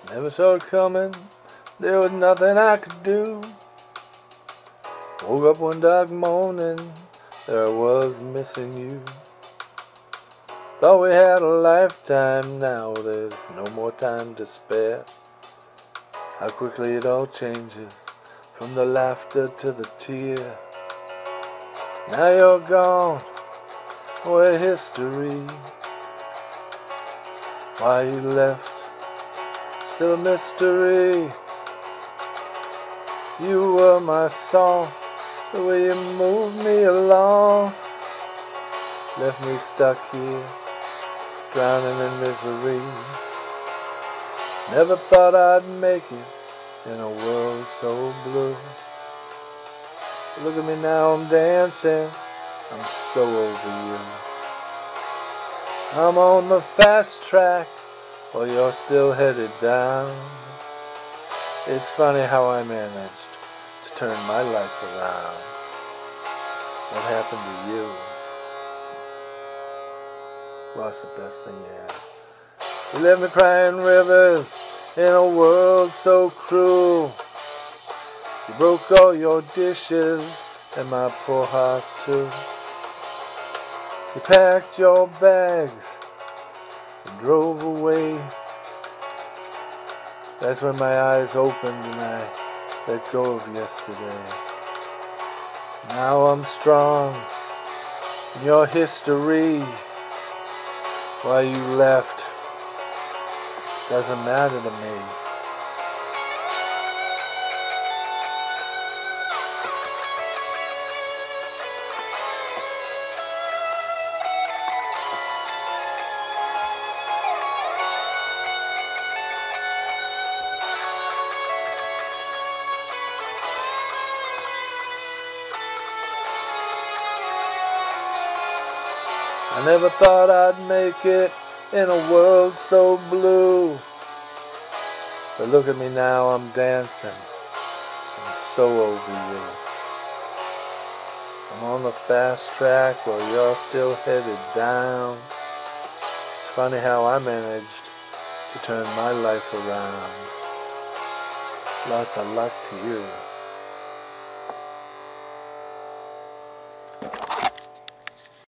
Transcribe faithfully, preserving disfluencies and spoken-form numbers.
Never saw it coming, there was nothing I could do. Woke up one dark morning, there I was missing you. Thought we had a lifetime, now there's no more time to spare. How quickly it all changes, from the laughter to the tear. Now you're gone, we're history. Why you left, still a mystery. You were my song, the way you moved me along. Left me stuck here, drowning in misery. Never thought I'd make it in a world so blue. Look at me now, I'm dancing, I'm so over you. I'm on the fast track, while you're still headed down. It's funny how I managed to turn my life around. What happened to you? Lost the best thing you had. You left me crying rivers in a world so cruel. You broke all your dishes and my poor heart too. You packed your bags and drove away. That's when my eyes opened and I let go of yesterday. Now I'm strong in your history. Why you left doesn't matter to me. I never thought I'd make it in a world so blue. But look at me now, I'm dancing, I'm so over you. I'm on the fast track while you're still headed down. It's funny how I managed to turn my life around. Lots of luck to you.